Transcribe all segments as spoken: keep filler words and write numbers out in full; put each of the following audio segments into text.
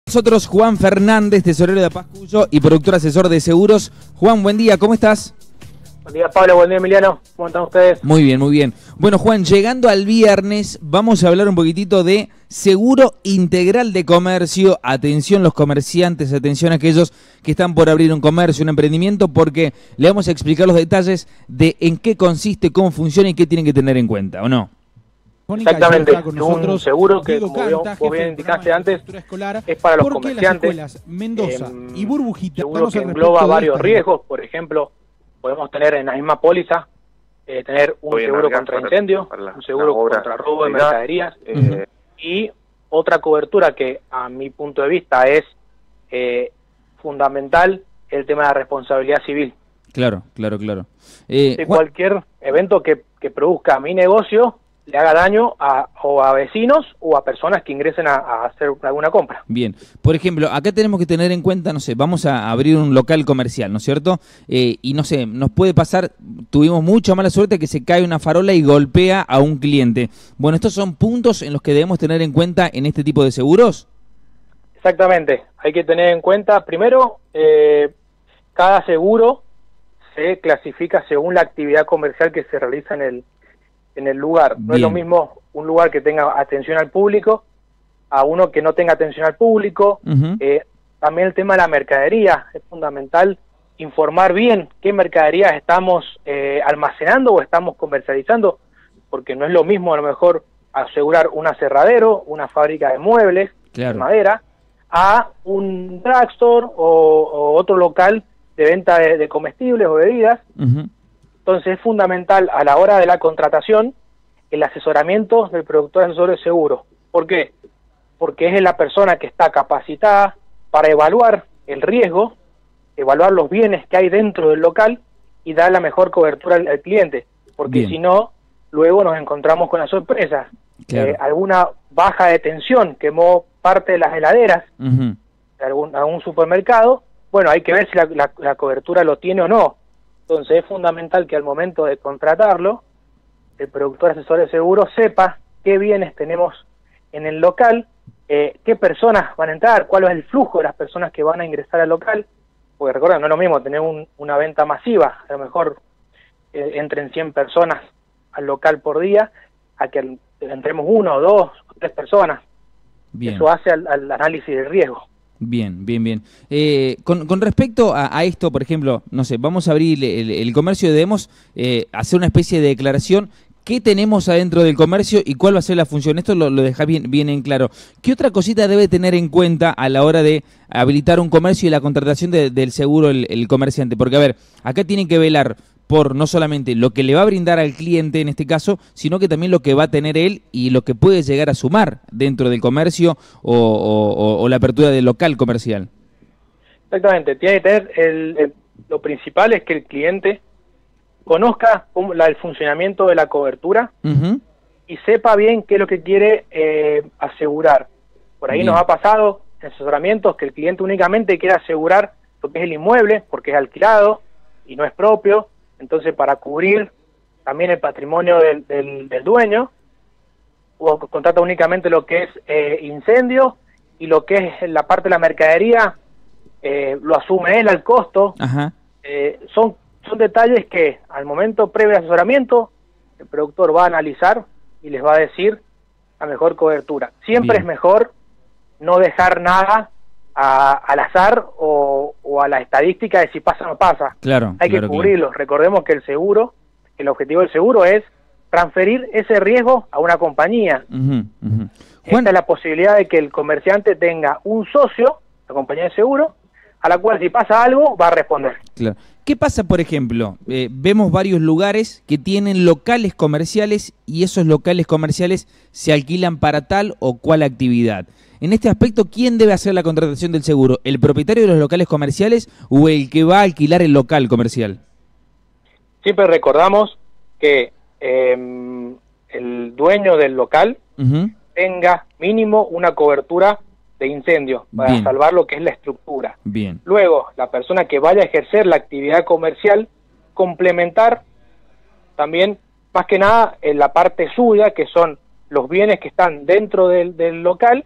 Nosotros, Juan Fernández, tesorero de Apascuyo y productor asesor de seguros. Juan, buen día, ¿cómo estás? Buen día, Pablo, buen día, Emiliano. ¿Cómo están ustedes? Muy bien, muy bien. Bueno, Juan, llegando al viernes, vamos a hablar un poquitito de seguro integral de comercio. Atención los comerciantes, atención a aquellos que están por abrir un comercio, un emprendimiento, porque le vamos a explicar los detalles de en qué consiste, cómo funciona y qué tienen que tener en cuenta, ¿o no? Exactamente, un seguro que, como Canta, vos bien indicaste antes, es para los comerciantes. Las Mendoza eh, y Burbujita, seguro que engloba varios esta, riesgos. Por ejemplo, podemos tener en la misma póliza eh, tener un Voy seguro contra incendio, la, un seguro contra robo de mercaderías eh, uh-huh. y otra cobertura que a mi punto de vista es eh, fundamental, el tema de la responsabilidad civil. Claro, claro, claro. Eh, de cualquier evento que, que produzca mi negocio le haga daño a, o a vecinos o a personas que ingresen a, a hacer alguna compra. Bien, por ejemplo, acá tenemos que tener en cuenta, no sé, vamos a abrir un local comercial, ¿no es cierto? Eh, y no sé, nos puede pasar, tuvimos mucha mala suerte que se cae una farola y golpea a un cliente. Bueno, estos son puntos en los que debemos tener en cuenta en este tipo de seguros. Exactamente, hay que tener en cuenta, primero, eh, cada seguro se clasifica según la actividad comercial que se realiza en el en el lugar. No Bien. Es lo mismo un lugar que tenga atención al público a uno que no tenga atención al público. Uh-huh. eh, también el tema de la mercadería, es fundamental informar bien qué mercaderías estamos eh, almacenando o estamos comercializando, porque no es lo mismo a lo mejor asegurar un aserradero, una fábrica de muebles, claro, de madera, a un drugstore o, o otro local de venta de, de comestibles o bebidas. Uh-huh. Entonces es fundamental a la hora de la contratación el asesoramiento del productor asesor de seguro. ¿Por qué? Porque es la persona que está capacitada para evaluar el riesgo, evaluar los bienes que hay dentro del local y dar la mejor cobertura al, al cliente. Porque si no, luego nos encontramos con la sorpresa. Claro. Eh, alguna baja de tensión quemó parte de las heladeras uh-huh. de algún, algún supermercado. Bueno, hay que ver si la, la, la cobertura lo tiene o no. Entonces es fundamental que al momento de contratarlo, el productor asesor de seguro sepa qué bienes tenemos en el local, eh, qué personas van a entrar, cuál es el flujo de las personas que van a ingresar al local, porque recuerden, no es lo mismo tener un, una venta masiva, a lo mejor eh, entren cien personas al local por día, a que entremos uno, dos o tres personas. Bien. Eso hace al, al análisis de riesgo. Bien, bien, bien. Eh, con, con respecto a, a esto, por ejemplo, no sé, vamos a abrir el, el comercio y debemos eh, hacer una especie de declaración. ¿Qué tenemos adentro del comercio y cuál va a ser la función? Esto lo, lo deja bien, bien en claro. ¿Qué otra cosita debe tener en cuenta a la hora de habilitar un comercio y la contratación de, del seguro el, el comerciante? Porque, a ver, acá tienen que velar por no solamente lo que le va a brindar al cliente en este caso, sino que también lo que va a tener él y lo que puede llegar a sumar dentro del comercio o, o, o la apertura del local comercial. Exactamente, tiene que tener, el, el, lo principal es que el cliente conozca la, el funcionamiento de la cobertura uh-huh. y sepa bien qué es lo que quiere eh, asegurar. Por ahí bien. Nos ha pasado en asesoramientos que el cliente únicamente quiere asegurar lo que es el inmueble, porque es alquilado y no es propio. Entonces, para cubrir también el patrimonio del, del, del dueño, o contrata únicamente lo que es eh, incendio y lo que es la parte de la mercadería, eh, lo asume él al costo. Ajá. Eh, son, son detalles que al momento previo al asesoramiento, el productor va a analizar y les va a decir la mejor cobertura. Siempre Bien. Es mejor no dejar nada A, al azar o, o a la estadística de si pasa o no pasa. Claro, hay claro, que cubrirlo. Claro. Recordemos que el seguro, el objetivo del seguro es transferir ese riesgo a una compañía. Uh-huh, uh-huh. Juan... Esta es la posibilidad de que el comerciante tenga un socio, la compañía de seguro, a la cual si pasa algo va a responder. Claro. ¿Qué pasa, por ejemplo? Eh, vemos varios lugares que tienen locales comerciales y esos locales comerciales se alquilan para tal o cual actividad. En este aspecto, ¿quién debe hacer la contratación del seguro? ¿El propietario de los locales comerciales o el que va a alquilar el local comercial? Siempre recordamos que eh, el dueño del local uh-huh. tenga mínimo una cobertura de incendio para Bien. Salvar lo que es la estructura. Bien. Luego, la persona que vaya a ejercer la actividad comercial, complementar también, más que nada, en la parte suya, que son los bienes que están dentro del, del local,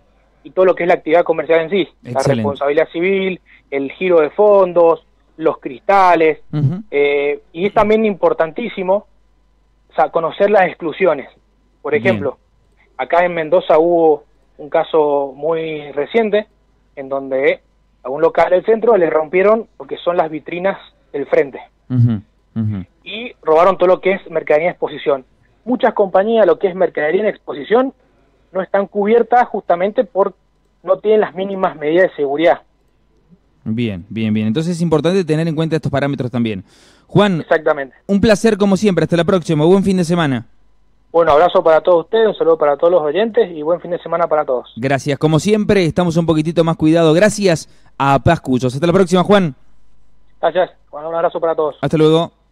y todo lo que es la actividad comercial en sí. Excelente. La responsabilidad civil, el giro de fondos, los cristales, Uh-huh. eh, y es también importantísimo, o sea, conocer las exclusiones. Por ejemplo, bien, acá en Mendoza hubo un caso muy reciente en donde a un local del centro le rompieron lo que son las vitrinas del frente. Uh-huh. Uh-huh. Y robaron todo lo que es mercadería en exposición. Muchas compañías, lo que es mercadería en exposición, no están cubiertas justamente por no tienen las mínimas medidas de seguridad. Bien, bien, bien. Entonces es importante tener en cuenta estos parámetros también. Juan, exactamente, un placer como siempre. Hasta la próxima. Buen fin de semana. Bueno, abrazo para todos ustedes, un saludo para todos los oyentes y buen fin de semana para todos. Gracias. Como siempre, estamos un poquitito más cuidados. Gracias a Paz Cuyos. Hasta la próxima, Juan. Gracias. Bueno, un abrazo para todos. Hasta luego.